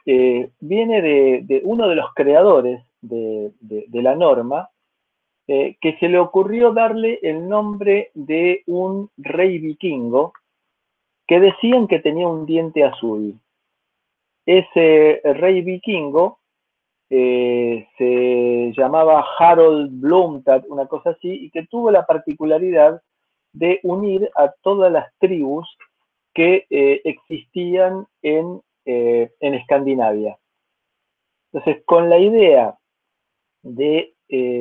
viene de uno de los creadores de la norma, que se le ocurrió darle el nombre de un rey vikingo que decían que tenía un diente azul. Ese rey vikingo se llamaba Harold Blomtad, una cosa así, y que tuvo la particularidad de unir a todas las tribus que existían en Escandinavia. Entonces, con la idea de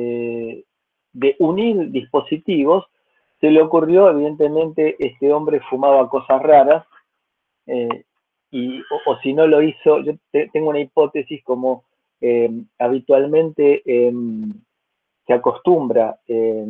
unir dispositivos, se le ocurrió, evidentemente, este hombre fumaba cosas raras, o si no lo hizo, yo tengo una hipótesis como habitualmente se acostumbra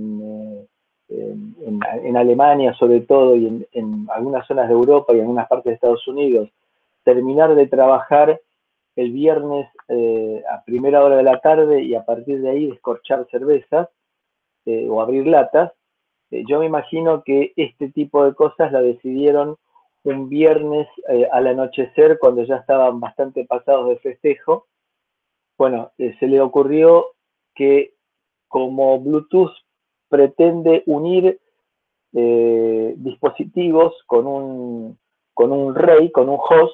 en Alemania sobre todo y en algunas zonas de Europa y en algunas partes de Estados Unidos, terminar de trabajar el viernes a primera hora de la tarde y a partir de ahí descorchar cervezas o abrir latas. Yo me imagino que este tipo de cosas la decidieron un viernes al anochecer cuando ya estaban bastante pasados de festejo. Bueno, se le ocurrió que como Bluetooth pretende unir dispositivos con un rey, con un host,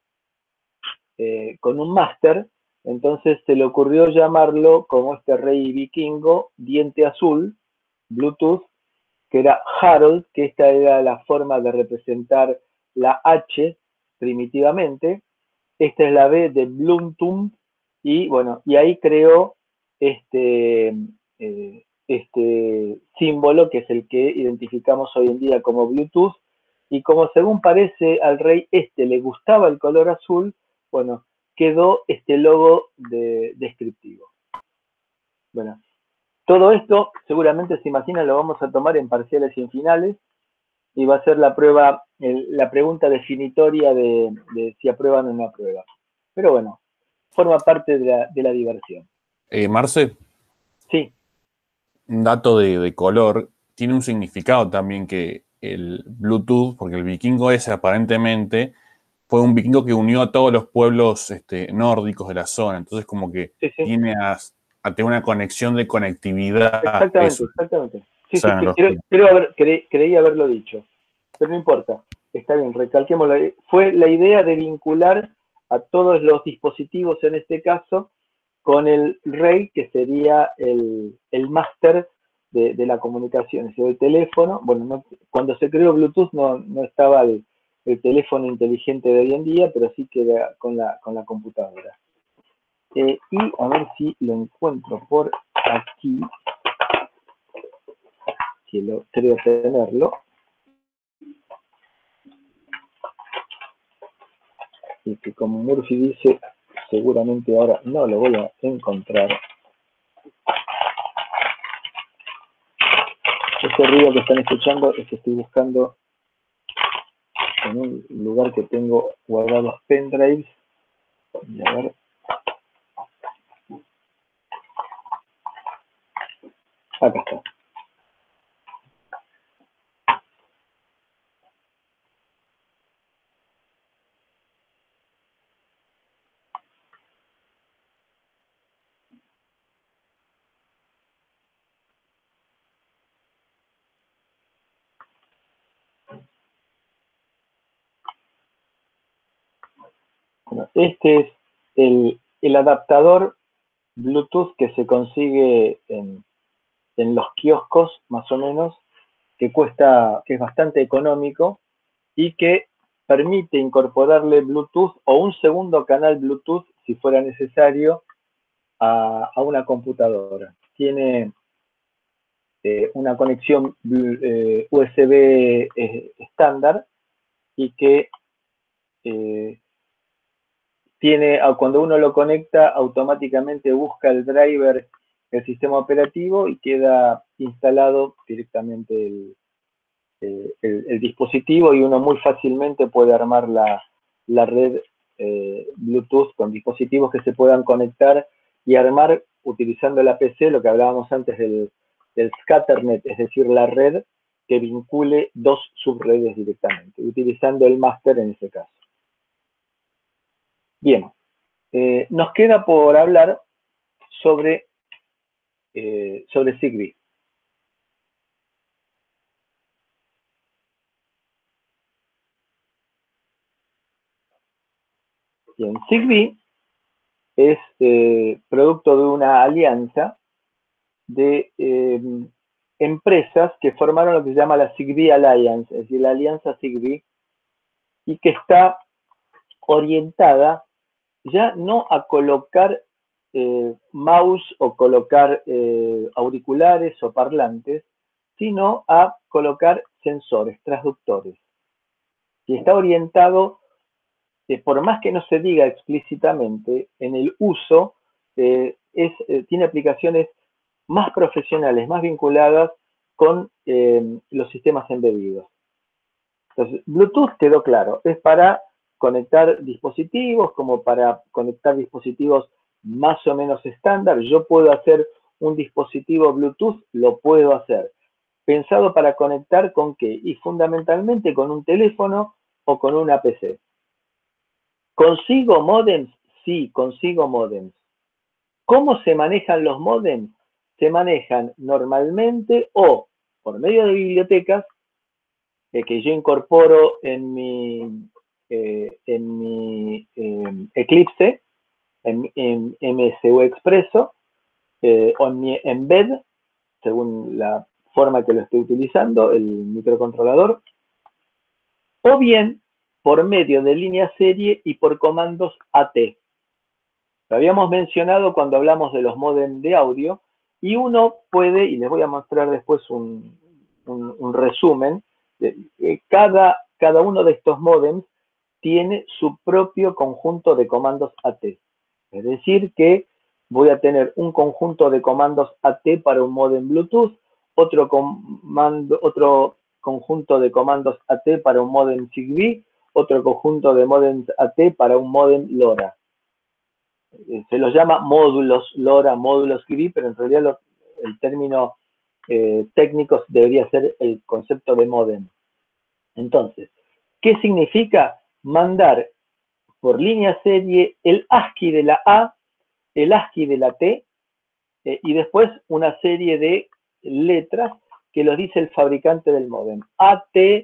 con un máster, entonces se le ocurrió llamarlo como este rey vikingo, diente azul, Bluetooth, que era Harold, que esta era la forma de representar la H primitivamente, esta es la B de Bluetooth, y bueno, y ahí creó este símbolo que es el que identificamos hoy en día como Bluetooth, y como según parece al rey le gustaba el color azul, bueno, quedó este logo descriptivo. Bueno, todo esto seguramente se imaginan lo vamos a tomar en parciales y en finales, y va a ser la prueba, la pregunta definitoria de si aprueban o no aprueban. Pero bueno, forma parte de la diversión. Marce, Sí. un dato de color, tiene un significado también que el Bluetooth, porque el vikingo ese aparentemente fue un vikingo que unió a todos los pueblos nórdicos de la zona, entonces como que Sí. tiene a tener una conexión de conectividad. Exactamente, Eso, exactamente. Sí, esa analogía. creí haberlo dicho, pero no importa, está bien, recalquémoslo. Fue la idea de vincular a todos los dispositivos, en este caso, con el rey, que sería el máster de la comunicación, es el teléfono. Bueno, cuando se creó Bluetooth no estaba el teléfono inteligente de hoy en día, pero sí que era con la computadora. Y a ver si lo encuentro por aquí, que creo tenerlo. Y que como Murphy dice, seguramente ahora no lo voy a encontrar. Este ruido que están escuchando es que estoy buscando en un lugar que tengo guardados pendrives. Y a ver. Acá está. Bueno, este es el adaptador Bluetooth que se consigue en los kioscos, más o menos, que es bastante económico y que permite incorporarle Bluetooth o un segundo canal Bluetooth, si fuera necesario, a una computadora. Tiene una conexión USB estándar y que cuando uno lo conecta, automáticamente busca el driver del sistema operativo y queda instalado directamente el dispositivo, y uno muy fácilmente puede armar la red Bluetooth con dispositivos que se puedan conectar y armar utilizando la PC, lo que hablábamos antes del scatternet, es decir, la red que vincule dos subredes directamente, utilizando el máster en ese caso. Bien, Nos queda por hablar sobre Zigbee. Bien, Zigbee es producto de una alianza de empresas que formaron lo que se llama la Zigbee Alliance, es decir, la alianza Zigbee, y que está orientada ya no a colocar mouse o colocar auriculares o parlantes, sino a colocar sensores, transductores. Y está orientado, por más que no se diga explícitamente, en el uso, tiene aplicaciones más profesionales, más vinculadas con los sistemas embebidos. Entonces, Bluetooth quedó claro, es para conectar dispositivos, como para conectar dispositivos más o menos estándar. Yo puedo hacer un dispositivo Bluetooth, lo puedo hacer. ¿Pensado para conectar con qué? Y fundamentalmente con un teléfono o con una PC. ¿Consigo modems? Sí, consigo modems. ¿Cómo se manejan los modems? Se manejan normalmente o por medio de bibliotecas que yo incorporo en mi Eclipse, en MSU Expresso, o en mi Embed, según la forma que lo estoy utilizando, el microcontrolador, o bien por medio de línea serie y por comandos AT. Lo habíamos mencionado cuando hablamos de los modems de audio, y uno puede, y les voy a mostrar después un resumen, cada uno de estos modems tiene su propio conjunto de comandos AT. Es decir, que voy a tener un conjunto de comandos AT para un modem Bluetooth, otro conjunto de comandos AT para un modem Zigbee, otro conjunto de modems AT para un modem LoRa. Se los llama módulos LoRa, módulos Zigbee, pero en realidad el término técnico debería ser el concepto de modem. Entonces, ¿qué significa? Mandar por línea serie el ASCII de la A, el ASCII de la T, y después una serie de letras que los dice el fabricante del modem. A, T,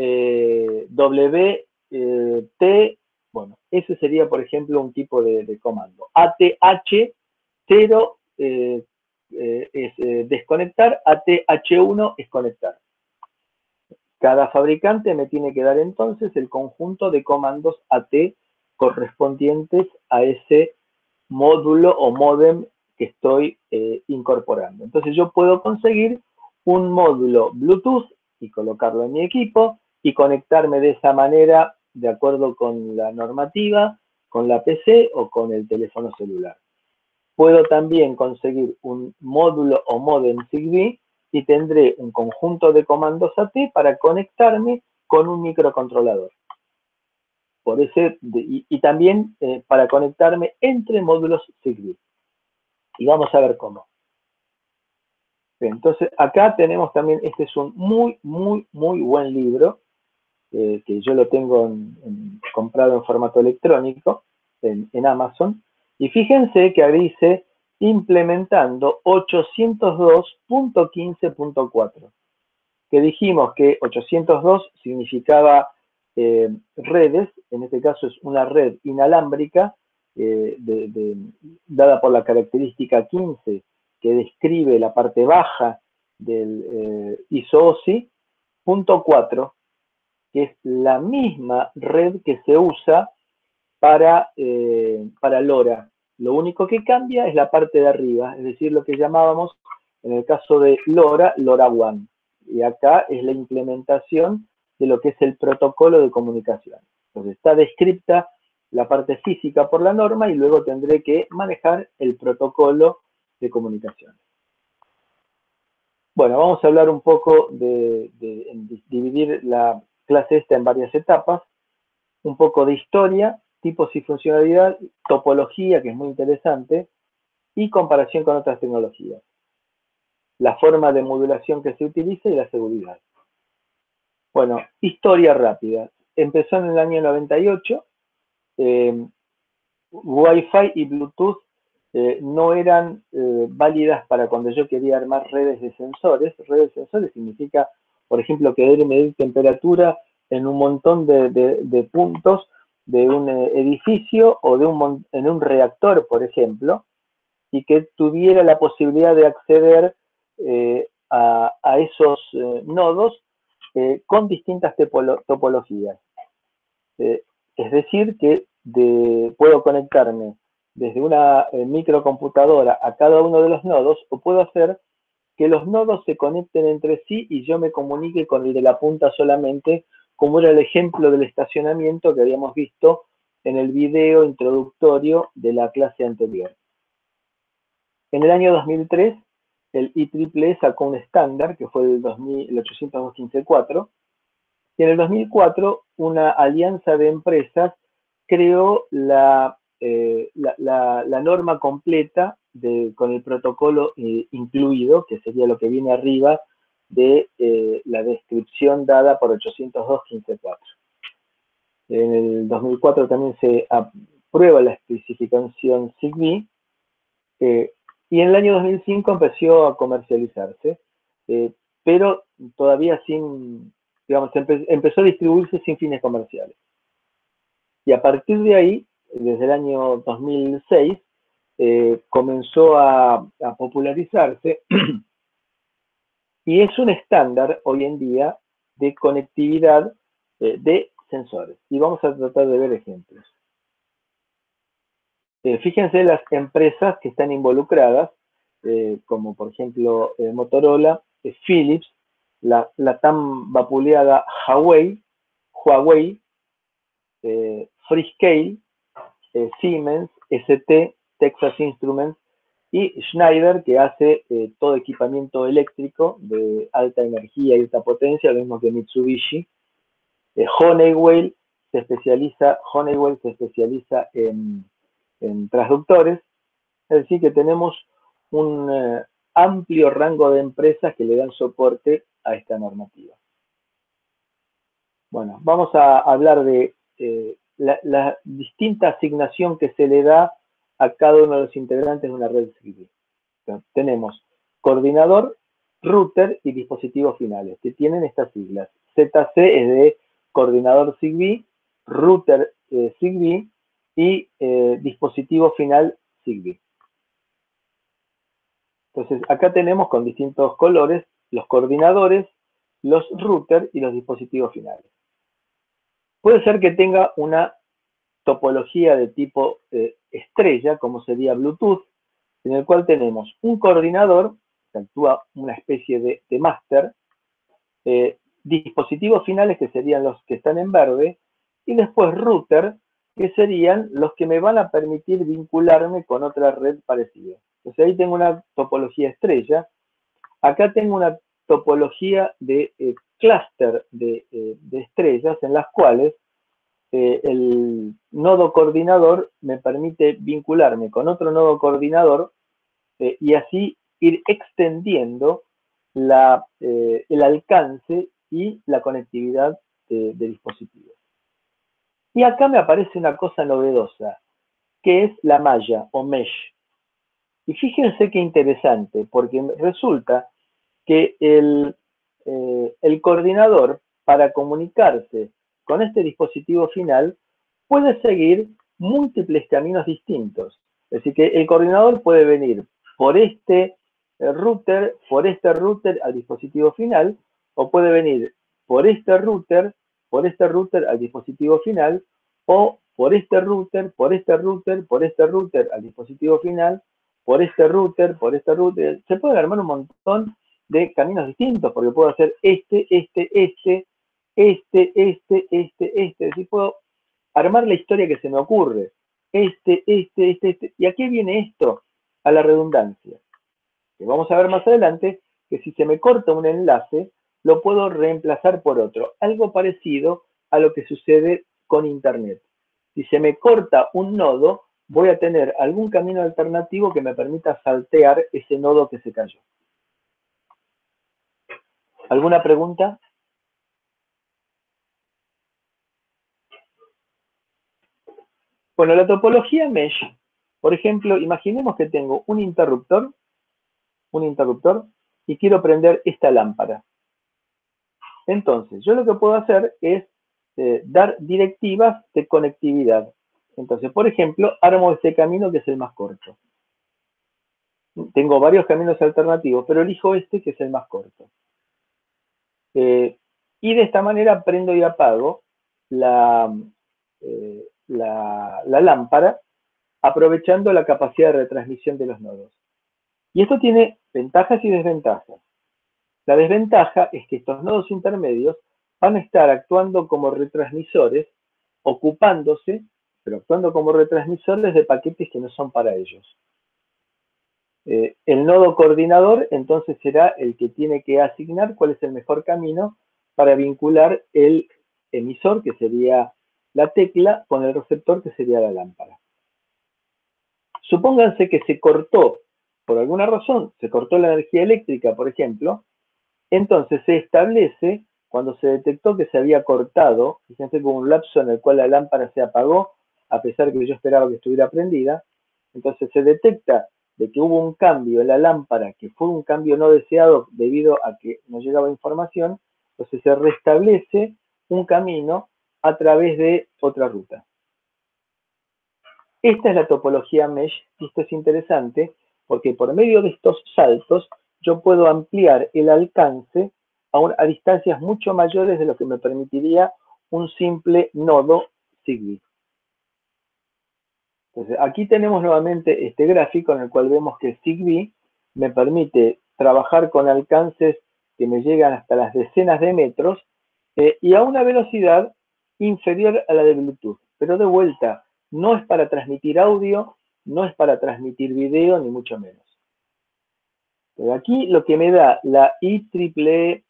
W, T, bueno, ese sería, por ejemplo, un tipo de comando. ATH 0 es desconectar, ATH1 es conectar. Cada fabricante me tiene que dar entonces el conjunto de comandos AT correspondientes a ese módulo o módem que estoy incorporando. Entonces yo puedo conseguir un módulo Bluetooth y colocarlo en mi equipo y conectarme de esa manera de acuerdo con la normativa, con la PC o con el teléfono celular. Puedo también conseguir un módulo o módem Zigbee y tendré un conjunto de comandos AT para conectarme con un microcontrolador. Y también para conectarme entre módulos Zigbee. Y vamos a ver cómo. Bien, entonces, acá tenemos también, este es un muy buen libro, que yo lo tengo comprado en formato electrónico en Amazon. Y fíjense que ahí dice implementando 802.15.4, que dijimos que 802 significaba redes, en este caso es una red inalámbrica dada por la característica 15 que describe la parte baja del ISO-OSI, punto 4, que es la misma red que se usa para LoRa. Lo único que cambia es la parte de arriba, es decir, lo que llamábamos, en el caso de LoRa, LoRaWAN. Y acá es la implementación de lo que es el protocolo de comunicación. Entonces está descripta la parte física por la norma y luego tendré que manejar el protocolo de comunicación. Bueno, vamos a hablar un poco de dividir la clase esta en varias etapas, un poco de historia, tipos y funcionalidad, topología, que es muy interesante, y comparación con otras tecnologías. La forma de modulación que se utiliza y la seguridad. Bueno, historia rápida. Empezó en el año 98, Wi-Fi y Bluetooth no eran válidas para cuando yo quería armar redes de sensores. Redes de sensores significa, por ejemplo, querer medir temperatura en un montón de puntos de un edificio o en un reactor, por ejemplo, y que tuviera la posibilidad de acceder a esos nodos con distintas topologías. Es decir, que puedo conectarme desde una microcomputadora a cada uno de los nodos, o puedo hacer que los nodos se conecten entre sí y yo me comunique con el de la punta solamente, como era el ejemplo del estacionamiento que habíamos visto en el video introductorio de la clase anterior. En el año 2003, el IEEE sacó un estándar, que fue el 802.15.4, y en el 2004 una alianza de empresas creó la norma completa con el protocolo incluido, que sería lo que viene arriba de la descripción dada por 802.15.4. En el 2004 también se aprueba la especificación ZigBee, y en el año 2005 empezó a comercializarse, pero todavía sin, digamos, empezó a distribuirse sin fines comerciales. Y a partir de ahí, desde el año 2006, comenzó a popularizarse y es un estándar hoy en día de conectividad de sensores. Y vamos a tratar de ver ejemplos. Fíjense las empresas que están involucradas, como por ejemplo Motorola, Philips, la tan vapuleada Huawei, Freescale, Siemens, ST, Texas Instruments y Schneider, que hace todo equipamiento eléctrico de alta energía y alta potencia, lo mismo que Mitsubishi. Honeywell se especializa en transductores, es decir, que tenemos un amplio rango de empresas que le dan soporte a esta normativa. Bueno, vamos a hablar de la distinta asignación que se le da a cada uno de los integrantes de una red ZigBee. Entonces, tenemos coordinador, router y dispositivos finales, que tienen estas siglas. ZC es de coordinador ZigBee, router ZigBee y dispositivo final ZigBee. Entonces, acá tenemos con distintos colores los coordinadores, los routers y los dispositivos finales. Puede ser que tenga una topología de tipo estrella, como sería Bluetooth, en el cual tenemos un coordinador, que actúa una especie de máster, dispositivos finales, que serían los que están en verde, y después router, que serían los que me van a permitir vincularme con otra red parecida. Entonces ahí tengo una topología estrella. Acá tengo una topología de clúster de estrellas, en las cuales el nodo coordinador me permite vincularme con otro nodo coordinador y así ir extendiendo el alcance y la conectividad de dispositivos. Y acá me aparece una cosa novedosa, que es la malla o mesh. Y fíjense qué interesante, porque resulta que el coordinador, para comunicarse con este dispositivo final, puede seguir múltiples caminos distintos. Es decir, que el coordinador puede venir por este router al dispositivo final, o puede venir por este router al dispositivo final, o por este router al dispositivo final, por este router. Se puede armar un montón de caminos distintos, porque puedo hacer este. Es decir, puedo armar la historia que se me ocurre. ¿Y a qué viene esto? A la redundancia. Que vamos a ver más adelante que si se me corta un enlace, lo puedo reemplazar por otro. Algo parecido a lo que sucede con Internet. Si se me corta un nodo, voy a tener algún camino alternativo que me permita saltear ese nodo que se cayó. ¿Alguna pregunta? Bueno, la topología mesh, por ejemplo, imaginemos que tengo un interruptor, y quiero prender esta lámpara. Entonces, yo lo que puedo hacer es dar directivas de conectividad. Entonces, por ejemplo, armo este camino que es el más corto. Tengo varios caminos alternativos, pero elijo este que es el más corto. Y de esta manera prendo y apago la lámpara, aprovechando la capacidad de retransmisión de los nodos. Y esto tiene ventajas y desventajas. La desventaja es que estos nodos intermedios van a estar actuando como retransmisores, ocupándose, pero actuando como retransmisores de paquetes que no son para ellos. El nodo coordinador entonces será el que tiene que asignar cuál es el mejor camino para vincular el emisor, que sería la tecla, con el receptor, que sería la lámpara. Supónganse que se cortó, por alguna razón, se cortó la energía eléctrica, por ejemplo, entonces se establece, cuando se detectó que se había cortado, fíjense como un lapso en el cual la lámpara se apagó, a pesar de que yo esperaba que estuviera prendida, entonces se detecta de que hubo un cambio en la lámpara, que fue un cambio no deseado debido a que no llegaba información, entonces se restablece un camino a través de otra ruta. Esta es la topología mesh, y esto es interesante porque por medio de estos saltos yo puedo ampliar el alcance a distancias mucho mayores de lo que me permitiría un simple nodo Zigbee. Entonces, aquí tenemos nuevamente este gráfico en el cual vemos que Zigbee me permite trabajar con alcances que me llegan hasta las decenas de metros y a una velocidad inferior a la de Bluetooth. Pero de vuelta, no es para transmitir audio, no es para transmitir video, ni mucho menos. Pero aquí lo que me da la IEEE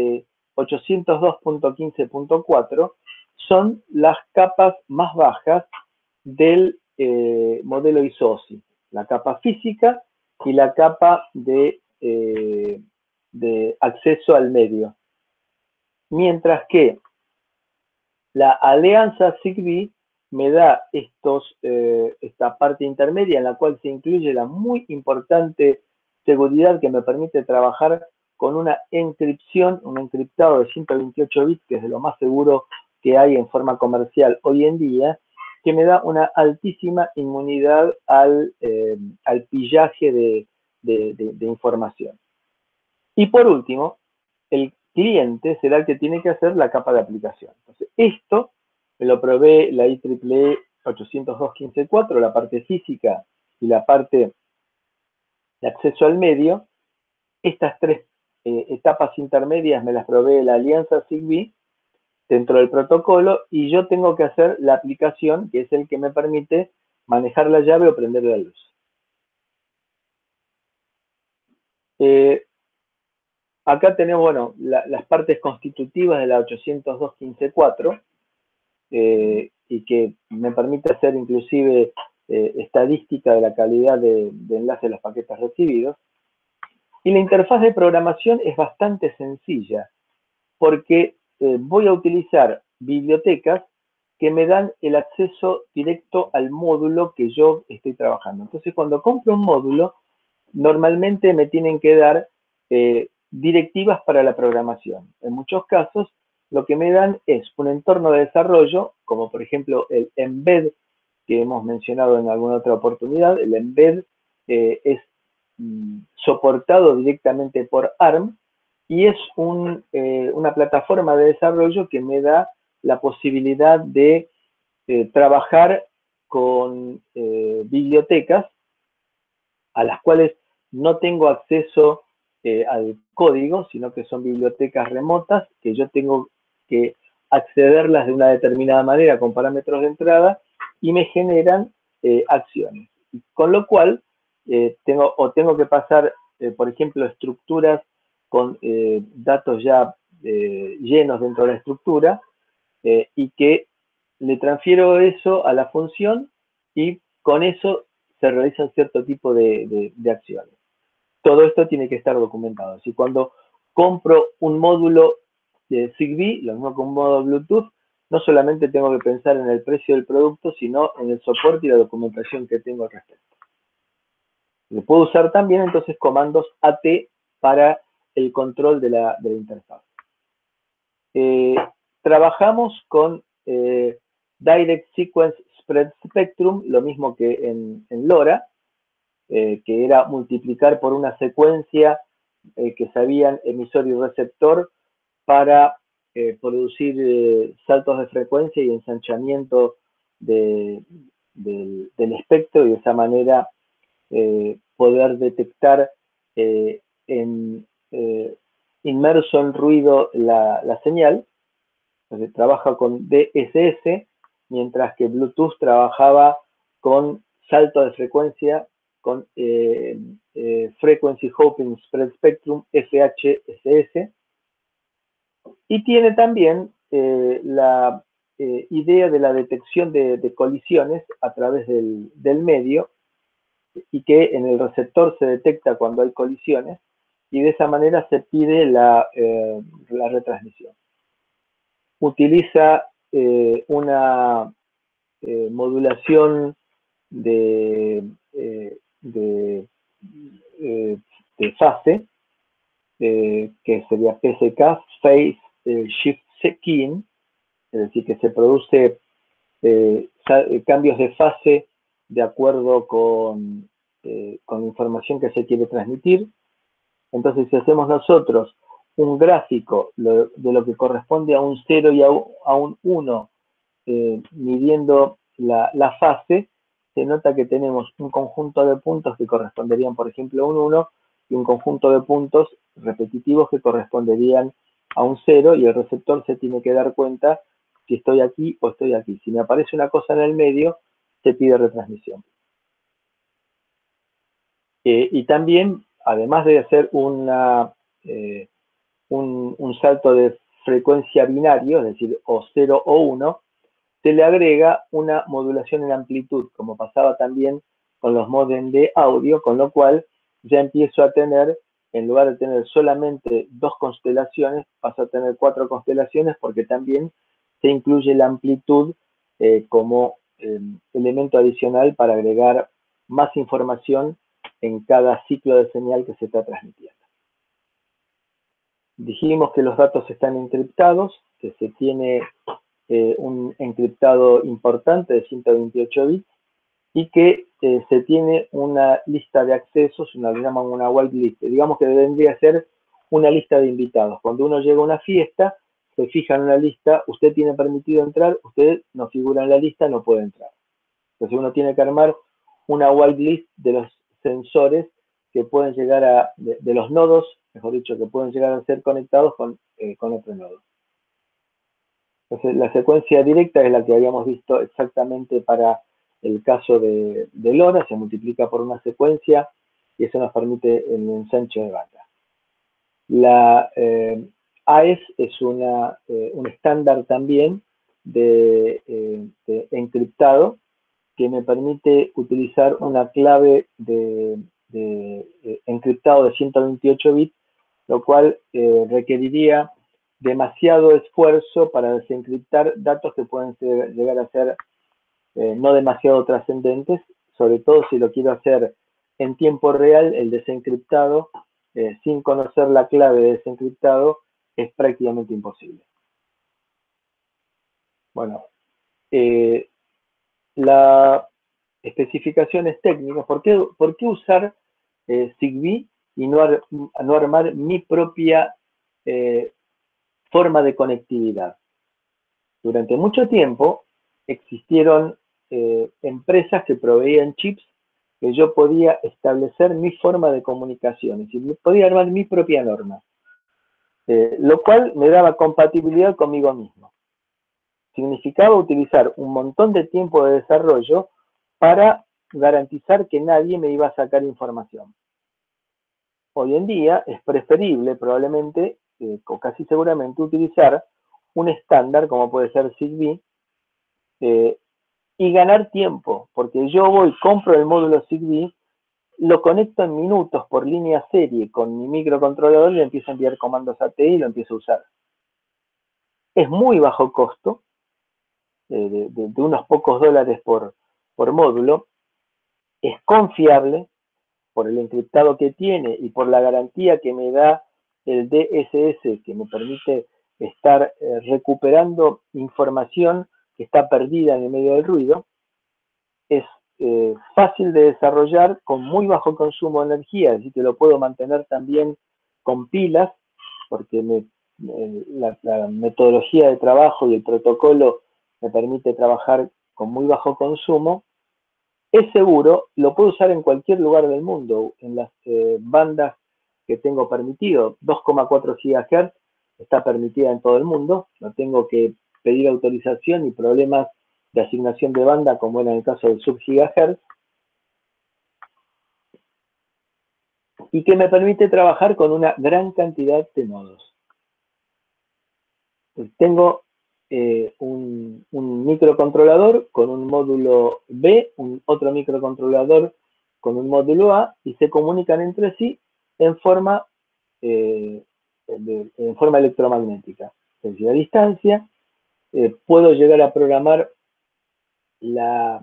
802.15.4 son las capas más bajas del modelo ISOCI, la capa física y la capa de acceso al medio. Mientras que la alianza Zigbee me da esta parte intermedia en la cual se incluye la muy importante seguridad que me permite trabajar con una encripción, un encriptado de 128 bits, que es de lo más seguro que hay en forma comercial hoy en día, que me da una altísima inmunidad al pillaje de información. Y por último, el cliente será el que tiene que hacer la capa de aplicación. Entonces, esto me lo provee la IEEE 802.15.4, la parte física y la parte de acceso al medio. Estas tres etapas intermedias me las provee la alianza Zigbee dentro del protocolo, y yo tengo que hacer la aplicación, que es el que me permite manejar la llave o prender la luz. Acá tenemos, bueno, las partes constitutivas de la 802.15.4 y que me permite hacer inclusive estadística de la calidad de enlace de los paquetes recibidos. Y la interfaz de programación es bastante sencilla, porque voy a utilizar bibliotecas que me dan el acceso directo al módulo que yo estoy trabajando. Entonces, cuando compro un módulo, normalmente me tienen que dar directivas para la programación. En muchos casos, lo que me dan es un entorno de desarrollo, como por ejemplo el embed que hemos mencionado en alguna otra oportunidad. El embed es soportado directamente por ARM y es una plataforma de desarrollo que me da la posibilidad de trabajar con bibliotecas a las cuales no tengo acceso al código, sino que son bibliotecas remotas que yo tengo que accederlas de una determinada manera con parámetros de entrada y me generan acciones. Con lo cual, tengo que pasar, por ejemplo, estructuras con datos ya llenos dentro de la estructura y que le transfiero eso a la función y con eso se realizan cierto tipo de acciones. Todo esto tiene que estar documentado. Así, cuando compro un módulo de Zigbee, lo mismo que un módulo Bluetooth, no solamente tengo que pensar en el precio del producto, sino en el soporte y la documentación que tengo al respecto. Le puedo usar también entonces comandos AT para el control de la interfaz. Trabajamos con Direct Sequence Spread Spectrum, lo mismo que en LoRa, que era multiplicar por una secuencia que sabían emisor y receptor para producir saltos de frecuencia y ensanchamiento del espectro, y de esa manera poder detectar inmerso en ruido la señal. Entonces, trabaja con DSS, mientras que Bluetooth trabajaba con salto de frecuencia, con Frequency Hopping Spread Spectrum, FHSS, y tiene también la idea de la detección de colisiones a través del medio, y que en el receptor se detecta cuando hay colisiones, y de esa manera se pide la retransmisión. Utiliza una modulación de fase, que sería PSK, Phase Shift Keying, es decir, que se produce cambios de fase de acuerdo con información que se quiere transmitir. Entonces, si hacemos nosotros un gráfico de lo que corresponde a un 0 y a un 1, midiendo la fase, se nota que tenemos un conjunto de puntos que corresponderían, por ejemplo, a un 1, y un conjunto de puntos repetitivos que corresponderían a un 0, y el receptor se tiene que dar cuenta si estoy aquí o estoy aquí. Si me aparece una cosa en el medio, se pide retransmisión. Y también, además de hacer un salto de frecuencia binario, es decir, o 0 o 1, se le agrega una modulación en amplitud, como pasaba también con los módems de audio, con lo cual ya empiezo a tener, en lugar de tener solamente 2 constelaciones, paso a tener 4 constelaciones, porque también se incluye la amplitud como elemento adicional para agregar más información en cada ciclo de señal que se está transmitiendo. Dijimos que los datos están encriptados, que se tiene un encriptado importante de 128 bits, y que se tiene una lista de accesos, le llaman una whitelist. Digamos que vendría a ser una lista de invitados. Cuando uno llega a una fiesta, se fija en una lista, usted tiene permitido entrar, usted no figura en la lista, no puede entrar. Entonces uno tiene que armar una whitelist de los sensores que pueden llegar de los nodos, mejor dicho, que pueden llegar a ser conectados con otro nodo. Entonces, la secuencia directa es la que habíamos visto exactamente para el caso de LoRa, se multiplica por una secuencia y eso nos permite el ensanche de banda. La AES es un estándar también de encriptado que me permite utilizar una clave de encriptado de 128 bits, lo cual requeriría demasiado esfuerzo para desencriptar datos que pueden llegar a ser no demasiado trascendentes, sobre todo si lo quiero hacer en tiempo real. El desencriptado, sin conocer la clave de desencriptado, es prácticamente imposible. Bueno, las especificaciones técnicas, ¿por qué usar Zigbee y no armar mi propia forma de conectividad? Durante mucho tiempo existieron empresas que proveían chips que yo podía establecer mi forma de comunicación, es decir, podía armar mi propia norma, lo cual me daba compatibilidad conmigo mismo. Significaba utilizar un montón de tiempo de desarrollo para garantizar que nadie me iba a sacar información. Hoy en día es preferible probablemente, o casi seguramente, utilizar un estándar como puede ser Zigbee y ganar tiempo, porque yo compro el módulo Zigbee, lo conecto en minutos por línea serie con mi microcontrolador y le empiezo a enviar comandos AT y lo empiezo a usar. Es muy bajo costo, de unos pocos dólares por módulo, es confiable por el encriptado que tiene y por la garantía que me da el DSS, que me permite estar recuperando información que está perdida en el medio del ruido. Es fácil de desarrollar con muy bajo consumo de energía, así que lo puedo mantener también con pilas, porque la metodología de trabajo y el protocolo me permite trabajar con muy bajo consumo. Es seguro, lo puedo usar en cualquier lugar del mundo, en las bandas que tengo permitido. 2,4 GHz está permitida en todo el mundo, no tengo que pedir autorización ni problemas de asignación de banda como era en el caso del sub-gigahertz, y que me permite trabajar con una gran cantidad de nodos. Tengo un microcontrolador con un módulo B, otro microcontrolador con un módulo A, y se comunican entre sí en forma electromagnética. Es decir, a distancia puedo llegar a programar la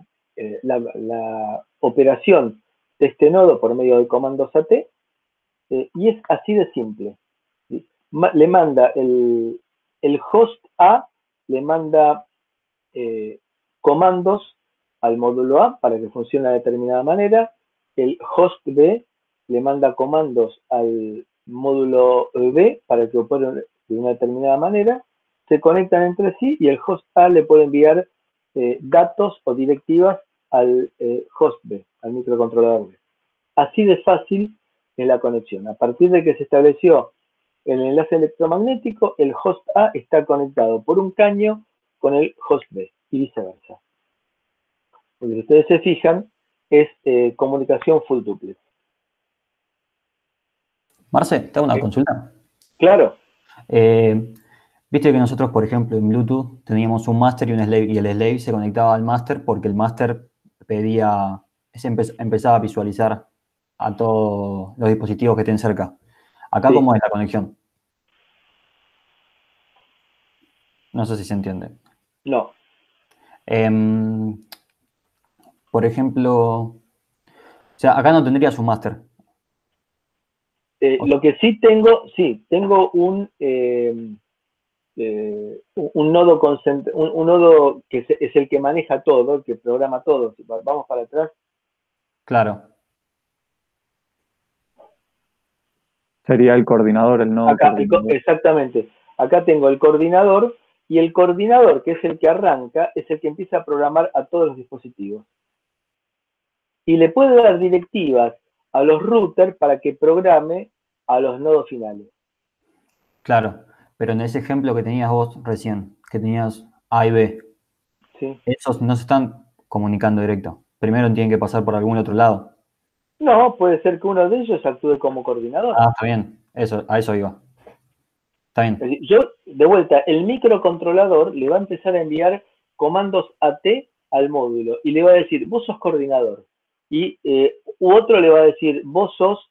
operación de este nodo por medio de comandos AT, y es así de simple. ¿Sí? Le manda el host A, le manda comandos al módulo A para que funcione de determinada manera, el host B le manda comandos al módulo B para que opere de una determinada manera, se conectan entre sí y el host A le puede enviar datos o directivas al host B, al microcontrolador B. Así de fácil es la conexión. A partir de que se estableció el enlace electromagnético, el host A está conectado por un caño con el host B y viceversa. Porque si ustedes se fijan, es comunicación full duplex. Marce, te hago una consulta. Claro. Viste que nosotros, por ejemplo, en Bluetooth teníamos un master y un slave, y el slave se conectaba al master porque el master empezaba a visualizar a todos los dispositivos que estén cerca. Acá, Sí. ¿cómo es la conexión? No sé si se entiende. No. Por ejemplo, o sea, acá no tendrías un master. Lo que sí tengo un nodo un nodo que es el que maneja todo, el que programa todo. Vamos para atrás. Claro. Sería el coordinador, el nodo Acá, coordinador. exactamente. Acá tengo el coordinador, y el coordinador, que es el que arranca, es el que empieza a programar a todos los dispositivos. Y le puede dar directivas a los routers para que programe a los nodos finales. Claro, pero en ese ejemplo que tenías vos recién, que tenías A y B, ¿Sí? esos no se están comunicando directo. Primero tienen que pasar por algún otro lado. No, puede ser que uno de ellos actúe como coordinador. Ah, está bien. A eso iba. Está bien. Es decir, yo, de vuelta, el microcontrolador le va a empezar a enviar comandos AT al módulo y le va a decir, vos sos coordinador. Y otro le va a decir, vos sos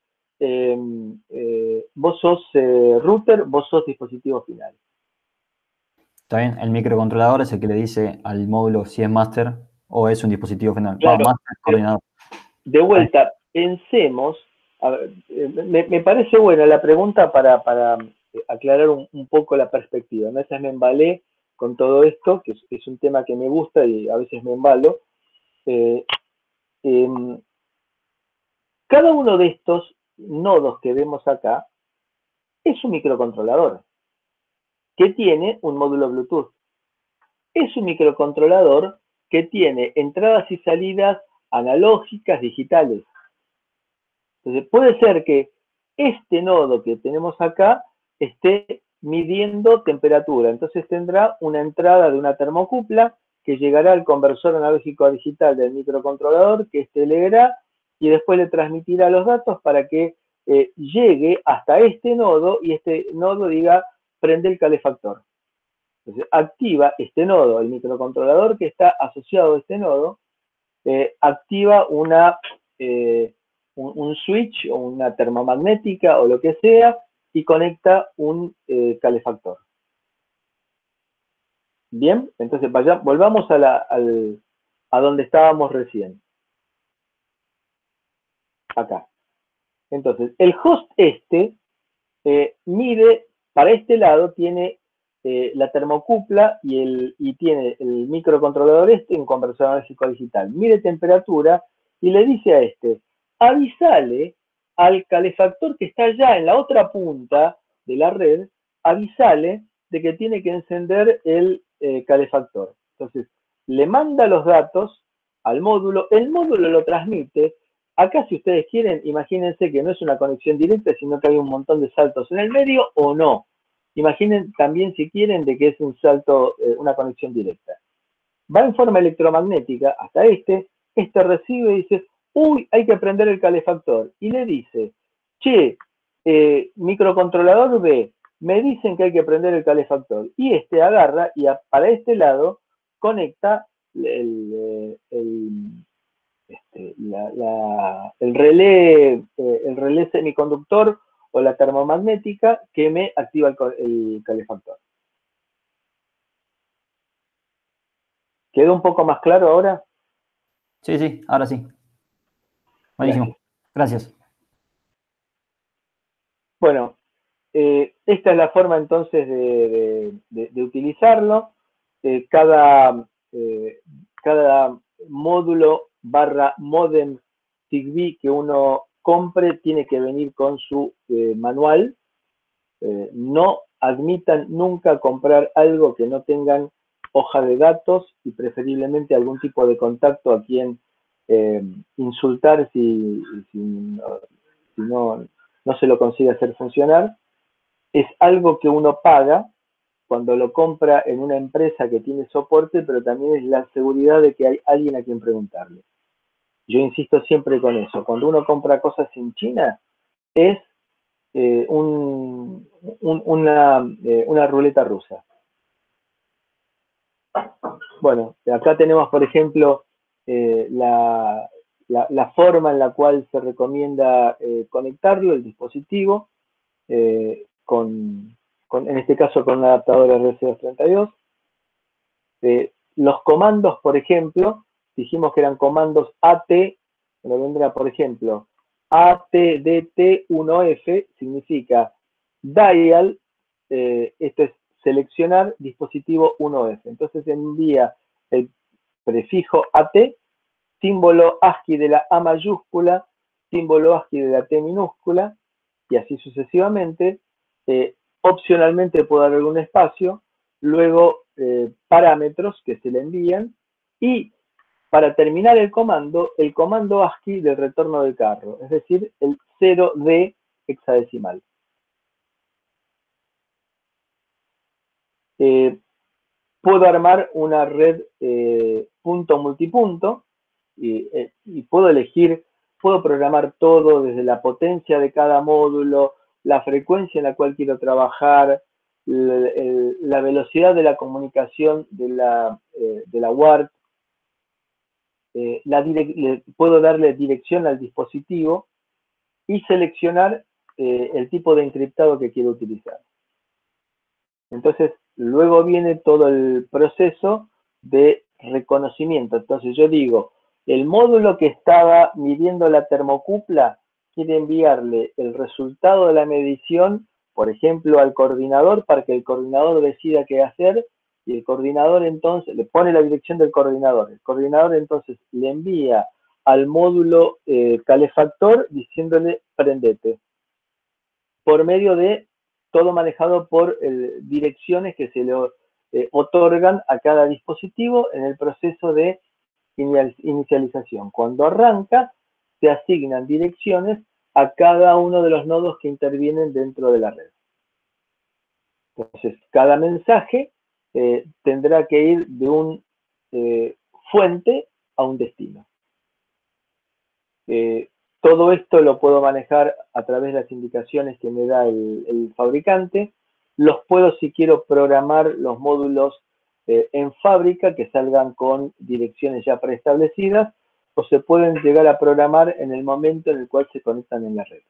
router, vos sos dispositivo final. Está bien. El microcontrolador es el que le dice al módulo si es master o es un dispositivo final. Claro, Master, coordinador. De vuelta, pensemos, a ver, me parece buena la pregunta para aclarar un poco la perspectiva. A veces me embalé con todo esto, que es un tema que me gusta y a veces me embalo. Cada uno de estos nodos que vemos acá es un microcontrolador que tiene un módulo Bluetooth. Es un microcontrolador que tiene entradas y salidas analógicas digitales. Entonces, puede ser que este nodo que tenemos acá esté midiendo temperatura. Entonces tendrá una entrada de una termocupla que llegará al conversor analógico a digital del microcontrolador, que este leerá y después le transmitirá los datos para que llegue hasta este nodo y este nodo diga, prende el calefactor. Entonces activa este nodo, el microcontrolador que está asociado a este nodo, activa un switch o una termomagnética o lo que sea y conecta un calefactor. Bien, entonces volvamos a donde estábamos recién. Acá. Entonces, el host mide, para este lado tiene la termocupla y tiene el microcontrolador en conversador analógico digital. Mide temperatura y le dice a avísale al calefactor que está allá en la otra punta de la red, avísale de que tiene que encender el calefactor. Entonces, le manda los datos al módulo, el módulo lo transmite. Acá, si ustedes quieren, imagínense que no es una conexión directa, sino que hay un montón de saltos en el medio o no. Imaginen también, si quieren, de que es un salto, una conexión directa. Va en forma electromagnética hasta recibe y dice, uy, hay que prender el calefactor. Y le dice, che, microcontrolador B, me dicen que hay que prender el calefactor. Y agarra y para este lado conecta el relé semiconductor o la termomagnética que me activa el calefactor. ¿Quedó un poco más claro ahora? Sí, sí, ahora sí. Buenísimo. Gracias. Bueno, esta es la forma entonces de utilizarlo. Cada módulo / modem Zigbee que uno compre tiene que venir con su manual. No admitan nunca comprar algo que no tengan hoja de datos y preferiblemente algún tipo de contacto a quien insultar si no se lo consigue hacer funcionar. Es algo que uno paga cuando lo compra en una empresa que tiene soporte, pero también es la seguridad de que hay alguien a quien preguntarle. Yo insisto siempre con eso. Cuando uno compra cosas en China, es una ruleta rusa. Bueno, acá tenemos, por ejemplo, la forma en la cual se recomienda conectarlo, el dispositivo, en este caso con un adaptador RC232. Los comandos, por ejemplo, dijimos que eran comandos AT, donde vendrá, por ejemplo, ATDT1F, significa dial, esto es seleccionar dispositivo 1F. Entonces envía el prefijo AT, símbolo ASCII de la A mayúscula, símbolo ASCII de la T minúscula, y así sucesivamente. Opcionalmente puedo dar algún espacio, luego parámetros que se le envían, y para terminar el comando ASCII del retorno del carro, es decir, el 0D hexadecimal. Puedo armar una red punto multipunto y puedo elegir, puedo programar todo desde la potencia de cada módulo, la frecuencia en la cual quiero trabajar, la velocidad de la comunicación de la WART, puedo darle dirección al dispositivo y seleccionar el tipo de encriptado que quiero utilizar. Entonces, luego viene todo el proceso de reconocimiento. Entonces yo digo, el módulo que estaba midiendo la termocupla quiere enviarle el resultado de la medición, por ejemplo, al coordinador para que el coordinador decida qué hacer, y el coordinador entonces le pone la dirección del coordinador. El coordinador entonces le envía al módulo calefactor diciéndole prendete, por medio de todo manejado por direcciones que se le otorgan a cada dispositivo en el proceso de inicialización. Cuando arranca, se asignan direcciones a cada uno de los nodos que intervienen dentro de la red. Entonces, cada mensaje tendrá que ir de un fuente a un destino. Todo esto lo puedo manejar a través de las indicaciones que me da el fabricante. Los puedo, si quiero, programar los módulos en fábrica que salgan con direcciones ya preestablecidas, o se pueden llegar a programar en el momento en el cual se conectan en la red.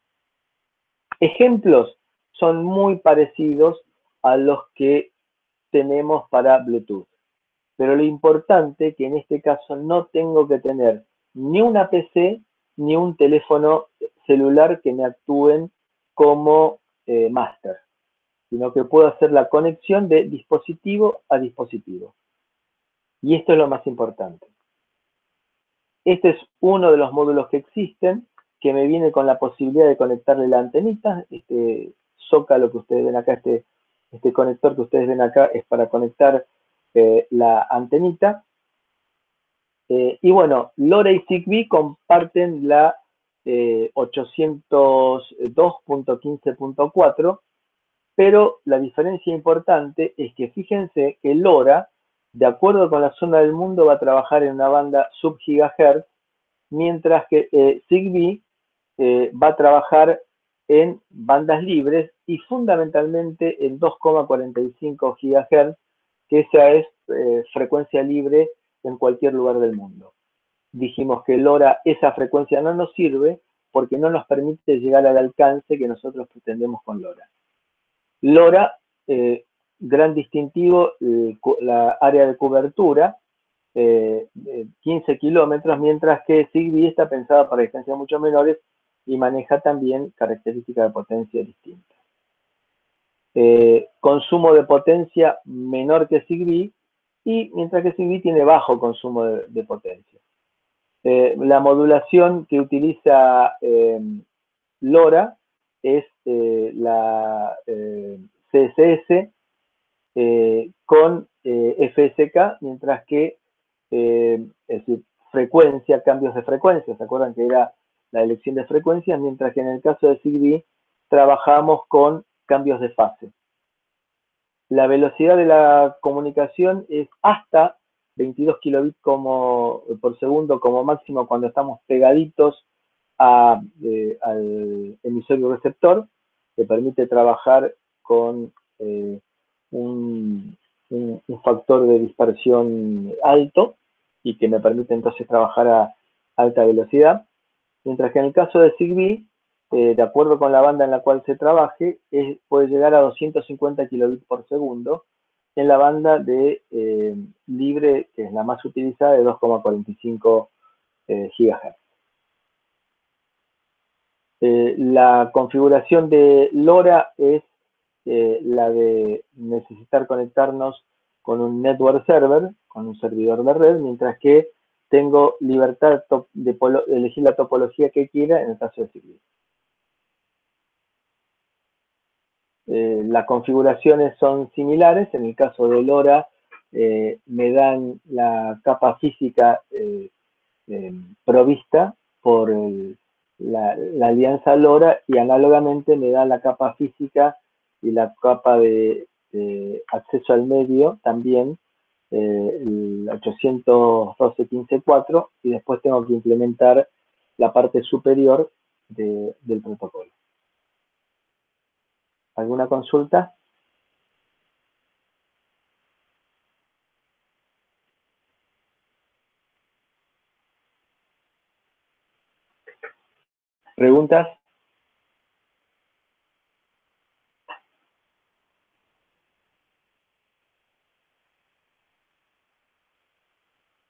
Ejemplos son muy parecidos a los que tenemos para Bluetooth. Pero lo importante es que en este caso no tengo que tener ni una PC ni un teléfono celular que me actúen como máster, sino que puedo hacer la conexión de dispositivo a dispositivo. Y esto es lo más importante. Este es uno de los módulos que existen, que me viene con la posibilidad de conectarle la antenita. Este zócalo que ustedes ven acá, este conector que ustedes ven acá es para conectar la antenita. Y bueno, LoRa y Zigbee comparten la 802.15.4, pero la diferencia importante es que fíjense que LoRa, de acuerdo con la zona del mundo, va a trabajar en una banda sub-gigahertz, mientras que Zigbee va a trabajar en bandas libres y fundamentalmente en 2,45 GHz, que esa es frecuencia libre en cualquier lugar del mundo. Dijimos que LoRa, esa frecuencia no nos sirve porque no nos permite llegar al alcance que nosotros pretendemos con LoRa. LoRa, gran distintivo, la área de cobertura, 15 kilómetros, mientras que Zigbee está pensada para distancias mucho menores y maneja también características de potencia distintas. Consumo de potencia menor que Zigbee, y mientras que Zigbee tiene bajo consumo de potencia. La modulación que utiliza LoRa es la CSS con FSK, mientras que es decir, frecuencia, cambios de frecuencia, ¿se acuerdan que era la elección de frecuencias? Mientras que en el caso de Zigbee trabajamos con cambios de fase. La velocidad de la comunicación es hasta 22 kilobits por segundo como máximo cuando estamos pegaditos al emisor y receptor, que permite trabajar con un factor de dispersión alto y que me permite entonces trabajar a alta velocidad, mientras que en el caso de Zigbee, de acuerdo con la banda en la cual se trabaje, puede llegar a 250 kilobits por segundo en la banda de libre, que es la más utilizada, de 2,45 GHz. La configuración de LoRa es la de necesitar conectarnos con un network server, con un servidor de red, mientras que tengo libertad de elegir la topología que quiera en el caso de Zigbee. Las configuraciones son similares. En el caso de LoRa me dan la capa física provista por la alianza LoRa, y análogamente me da la capa física y la capa de acceso al medio también, el 812.15.4, y después tengo que implementar la parte superior del protocolo. ¿Alguna consulta? ¿Preguntas?